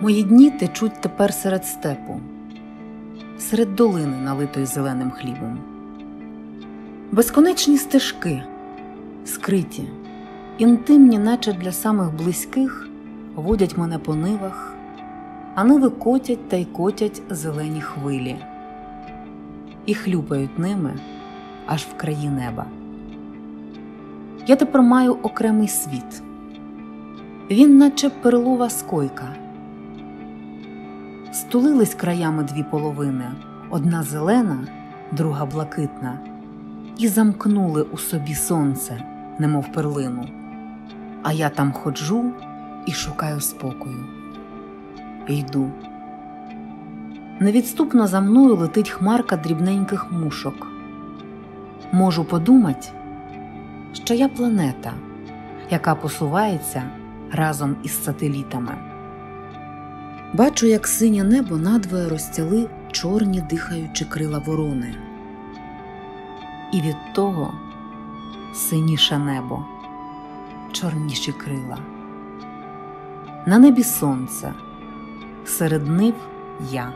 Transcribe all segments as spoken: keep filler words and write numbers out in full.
Мої дні течуть тепер серед степу, серед долини, налитої зеленим хлібом. Безконечні стежки, скриті, інтимні, наче для самих близьких, водять мене по нивах, а ниви котять та й котять зелені хвилі і хлюпають ними аж в краї неба. Я тепер маю окремий світ. Він наче перлова скойка. Стулились краями дві половини, одна зелена, друга блакитна, і замкнули у собі сонце, немов перлину. А я там ходжу і шукаю спокою. І йду. Невідступно за мною летить хмарка дрібненьких мушок. Можу подумати, що я планета, яка посувається разом із сателітами. Бачу, як синє небо надвоє розтяли чорні дихаючі крила ворони. І від того синіше небо, чорніші крила. На небі сонце, серед нив я.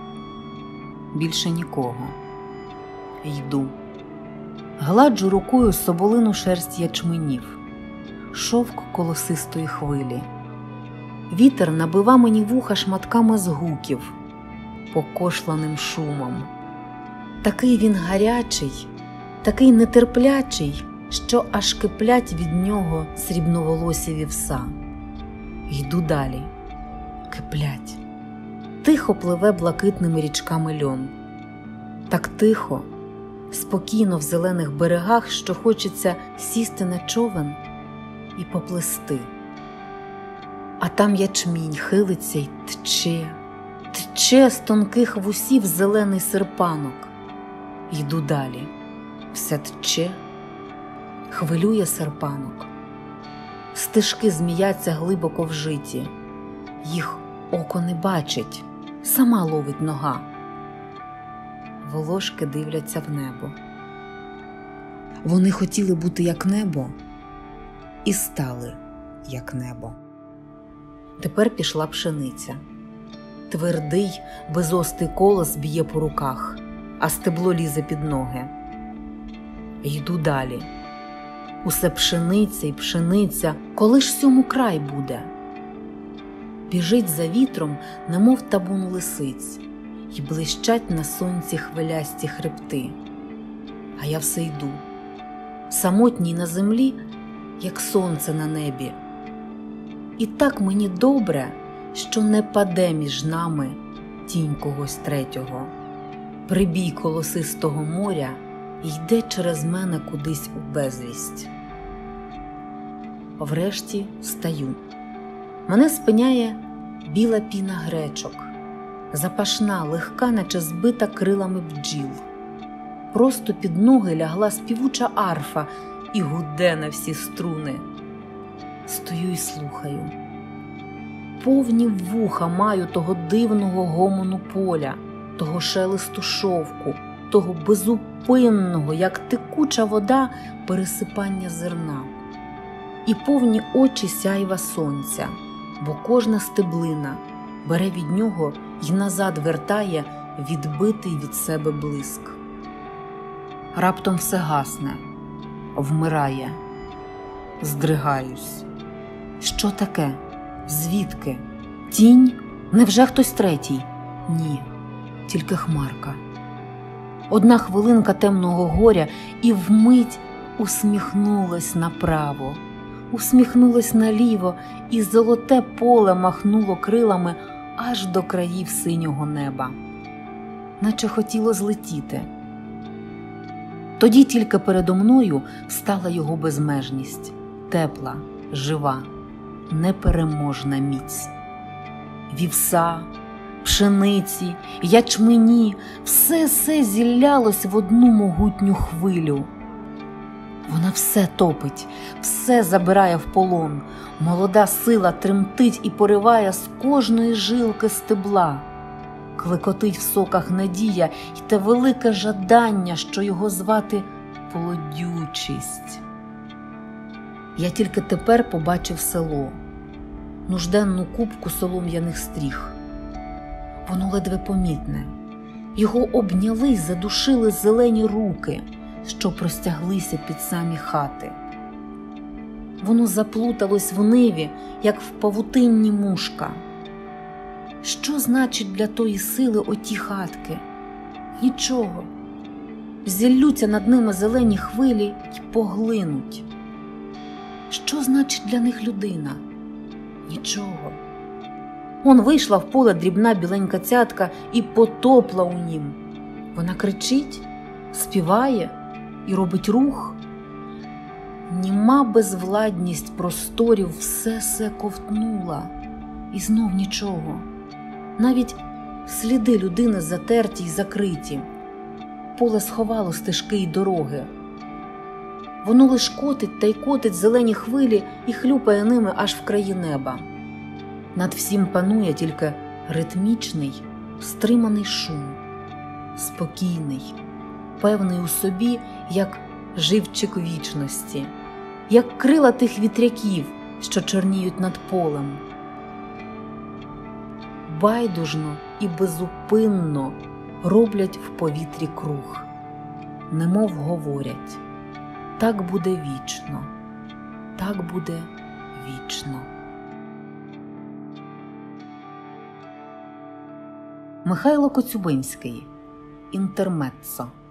Більше нікого. Йду. Гладжу рукою соболину шерсть ячменів, шовк колосистої хвилі. Вітер набива мені вуха шматками згуків, покошланим шумом. Такий він гарячий, такий нетерплячий, що аж киплять від нього срібноволосі вівса. Йду далі. Киплять. Тихо пливе блакитними річками льон. Так тихо, спокійно в зелених берегах, що хочеться сісти на човен і поплисти. А там ячмінь хилиться й тче, тче з тонких вусів зелений серпанок. Йду далі. Все тче, хвилює серпанок. Стежки зміяться глибоко в житі. Їх око не бачить, сама ловить нога. Волошки дивляться в небо. Вони хотіли бути як небо і стали як небо. Тепер пішла пшениця. Твердий, безостий колос б'є по руках, а стебло лізе під ноги. Йду далі. Усе пшениця й пшениця, коли ж сьому край буде? Біжить за вітром, немов табун лисиць, й блищать на сонці хвилясті хребти. А я все йду, самотній на землі, як сонце на небі. І так мені добре, що не паде між нами тінь когось третього. Прибій колосистого моря йде через мене кудись у безвість. Врешті стаю. Мене спиняє біла піна гречок, запашна, легка, наче збита крилами бджіл. Просто під ноги лягла співуча арфа і гуде на всі струни. Стою і слухаю. Повні вуха маю того дивного гомону поля, того шелесту шовку, того безупинного, як текуча вода, пересипання зерна. І повні очі сяйва сонця, бо кожна стеблина бере від нього й назад вертає відбитий від себе блиск. Раптом все гасне, вмирає. Здригаюсь. Що таке? Звідки? Тінь? Невже хтось третій? Ні, тільки хмарка. Одна хвилинка темного горя і вмить усміхнулась направо, усміхнулась наліво, і золоте поле махнуло крилами аж до країв синього неба, наче хотіло злетіти. Тоді тільки передо мною встала його безмежність, тепла, жива, непереможна міць. Вівса, пшениці, ячмені – все-все зіллялось в одну могутню хвилю. Вона все топить, все забирає в полон. Молода сила тремтить і пориває з кожної жилки стебла. Клекотить в соках надія й те велике жадання, що його звати плодючість. Я тільки тепер побачив село. нужденну купку солом'яних стріх. Воно ледве помітне. Його обняли й задушили зелені руки, що простяглися під самі хати. Воно заплуталось в ниві, як в павутинні мушка. Що значить для тої сили оті хатки? Нічого. Зіллються над ними зелені хвилі й поглинуть. Що значить для них людина? Нічого. Он вийшла в поле дрібна біленька цятка і потопла у нім. Вона кричить, співає і робить рух. Німа безвладність просторів все се ковтнула. І знов нічого. Навіть сліди людини затерті й закриті. Поле сховало стежки й дороги. Воно лиш котить та й котить зелені хвилі і хлюпає ними аж в краї неба. Над всім панує тільки ритмічний, стриманий шум, спокійний, певний у собі, як живчик вічності, як крила тих вітряків, що чорніють над полем. Байдужно і безупинно роблять в повітрі круг, немов говорять: так буде вічно, так буде вічно. Михайло Коцюбинський. Інтермеццо.